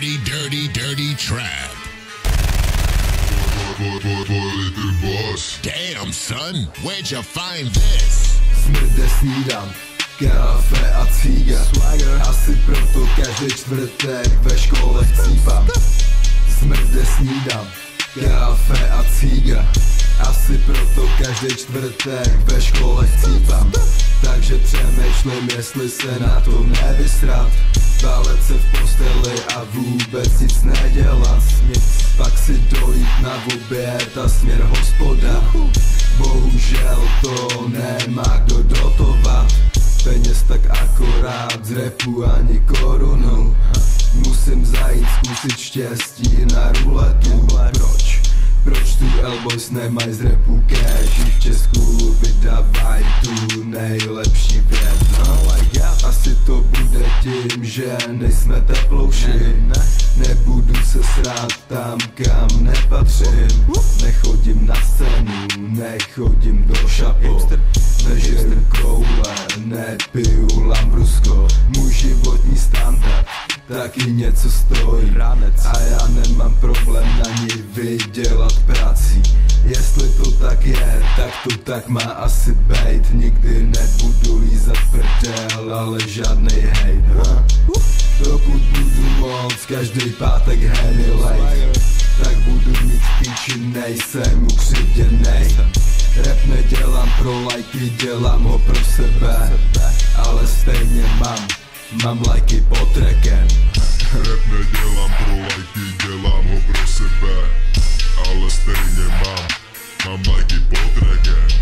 dirty, dirty, dirty trap. Damn, son, where'd you find this? Smrde snídám, kafe a cíga. Asi proto každý čtvrtek ve škole chcípám. Smrde snídám, kafe a cíga. Asi proto každý čtvrtek ve škole chcípám. Takže přemýšlím, jestli se na to nevysrat, válet se v posteli a vůbec nic nedělat. Pak si dojít na oběd a směr hospoda. Bohužel to nemá kdo dotovat. Peněz tak akorát z repu ani korunu. Musím zajít zkusit štěstí na ruletu. Proč tu L-Boys nemají z repu cash? V Česku vydávají tu nejlepší věc. Asi to bude tím, že nejsme teplouši. Nebudu se srát tam, kam nepatřím. Nechodím na scénu, nechodím do šapo. Nežeru koule, nepiju Lambrusco. Můj životní standard taky něco stojí. A já nemám problém na ní vydělat prací. Jestli to tak je, tak to tak má asi bejt. Nikdy nebudu lízat prdel, ale žádnej hejt. Dokud budu moc každý pátek Henny Lake, tak budu mít píči, nejsem ukřivděnej. Rap nedělám pro lajky, dělám ho pro sebe, ale stejně mám lajky pod trackem. Rap nedělám pro lajky, dělám ho pro sebe, ale stejně mám lajky pod trackem.